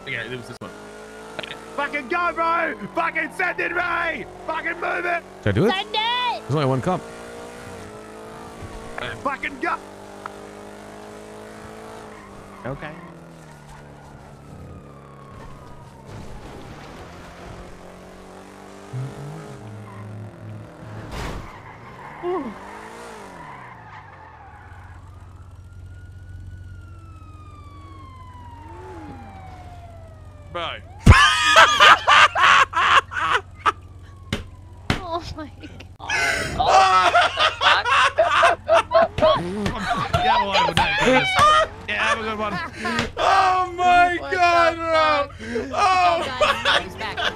Okay, it was this one. Fucking go, bro! Fucking send it, Ray! Fucking move it! Should I do it? Send it! There's only one cup. Fucking go! Okay. Bro. Oh my god. Yeah, have a good one. Oh my god, bro! Oh! Oh god, he's back.